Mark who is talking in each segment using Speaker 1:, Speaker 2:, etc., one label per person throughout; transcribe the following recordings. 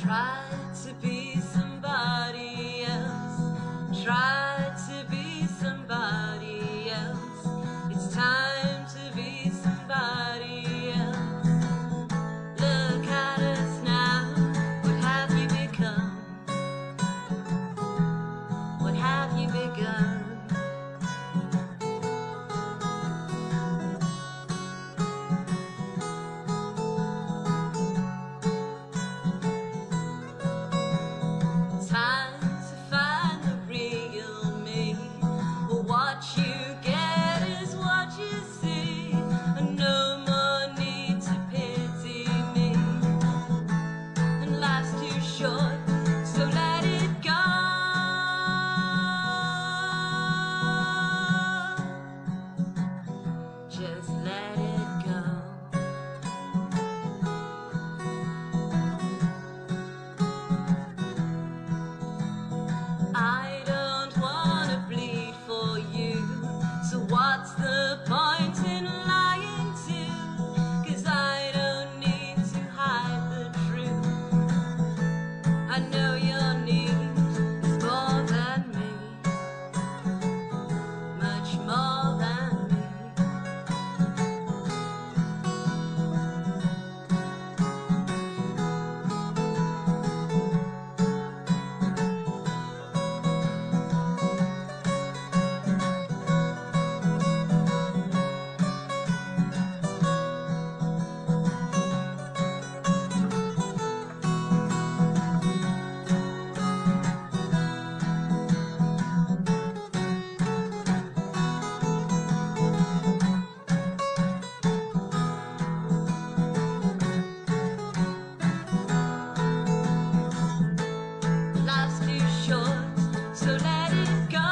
Speaker 1: Tried to be somebody else, tried to be somebody else. It's time to be somebody else. Look at us now, what have you become? What have you begun? Time to find the real me. What you get is what you see, and no more need to pity me. And life's too short, so let it go. Just let it go. I don't wanna bleed for you, so what's the point in lying to? 'Cause I don't need to hide the truth. I know your need is more than me, much more than me. Life's too short, so let it go.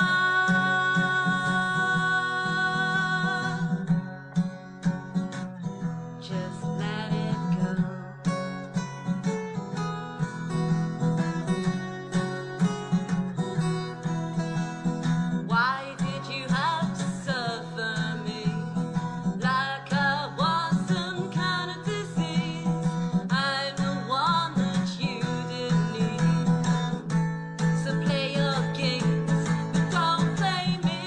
Speaker 1: Just let it go. Why did you have to suffer me like I was some kind of disease? I'm the one that you didn't need. So play your games, but don't play me.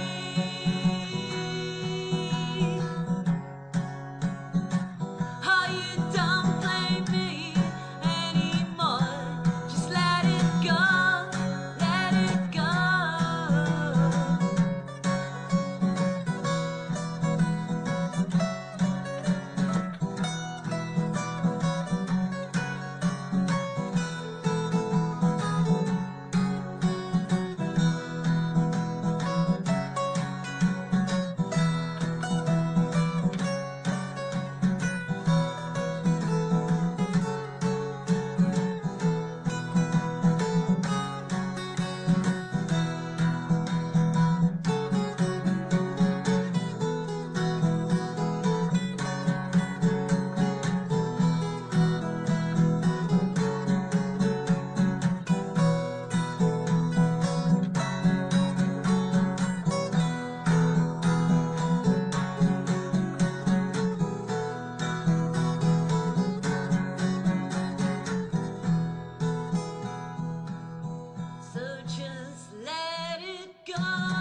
Speaker 1: Oh, you don't play me anymore. Just let it go, let it go. So just let it go.